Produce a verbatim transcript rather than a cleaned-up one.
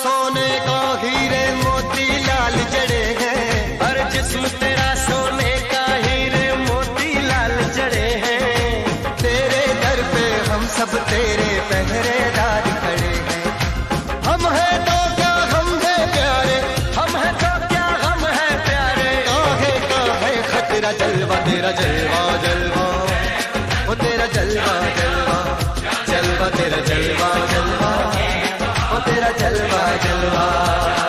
सोने का हीरे मोती लाल जड़े हैं, हर जिस्म तेरा सोने का हीरे मोती लाल जड़े हैं। तेरे दर पे हम सब तेरे पहरेदार खड़े हैं। हम हैं तो क्या हम है प्यारे, हम हैं तो क्या हम है प्यारे। काहे का है खतरा, जलवा तेरा जलवा जलवा, ओ तेरा जलवा जलवा, जलवा तेरा जलवा जलवा, ओ तेरा जलवा जलवा।